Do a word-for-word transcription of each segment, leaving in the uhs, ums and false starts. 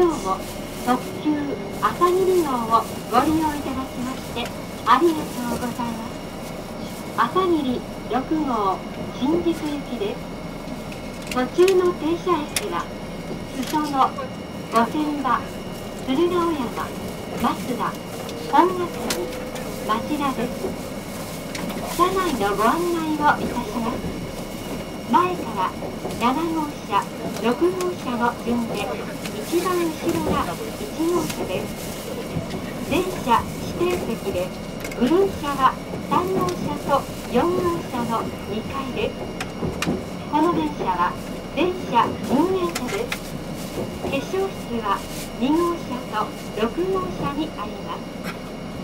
今日も特急朝霧号をご利用いただきましてありがとうございます。朝霧ろく号新宿行きです。途中の停車駅は裾野、御殿場、鶴ヶ尾山、松田、本ヶ谷、町田です。車内のご案内をいたします。前からなな号車、ろく号車の順で一番後ろがいち号車です。電車指定席でグルー車はさん号車とよん号車のにかいです。この電車は電車運営車です。化粧室はに号車とろく号車にあります。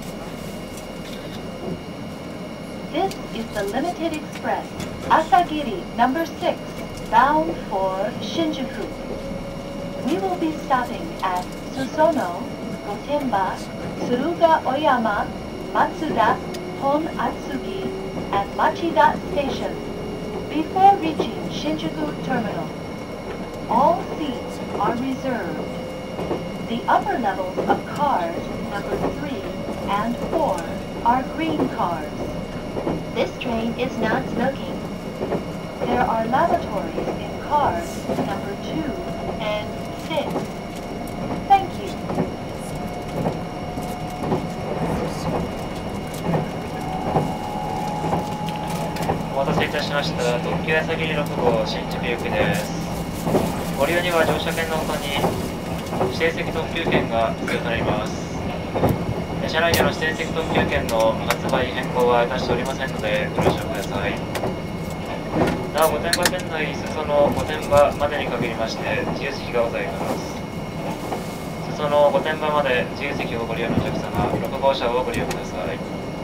This is the limited express Asagiri number six, bound for Shinjuku. We will be stopping at Susono, Gotemba, Tsuruga Oyama, Matsuda, Hon Atsugi, and Machida stations before reaching Shinjuku Terminal. All seats are reserved. The upper levels of cars number three and four are green cars. This train is non-smoking. There are lavatories in cars number two and six. Thank you. お待たせいたしました。特急朝霧ろく号新宿行きです。ご利用には乗車券の他に指定席特急券が必要となります。車内での指定席特急券の発売変更はいたしておりませんのでご了承ください。なお、御殿場線内裾野御殿場までに限りまして自由席がございます。裾野御殿場まで自由席をご利用のお客様、ろく号車をご利用ください。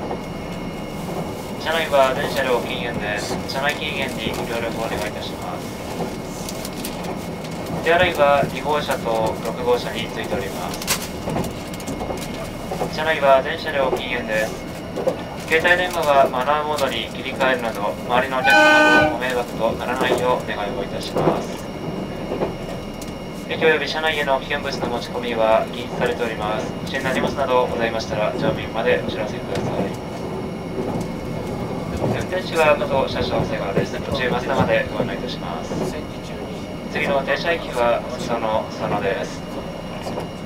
車内は全車両禁煙です。車内禁煙にご協力をお願いいたします。手洗いはに号車とろく号車についております。車内は全車両禁煙です。携帯電話はマナーモードに切り替えるなど、周りのお客様のご迷惑とならないようお願いをいたします。駅及び車内への危険物の持ち込みは禁止されております。不審な荷物などございましたら、乗務員までお知らせください。運転手は加藤車掌瀬川です。途中増田までご案内いたします。次の停車駅は裾野、裾野です。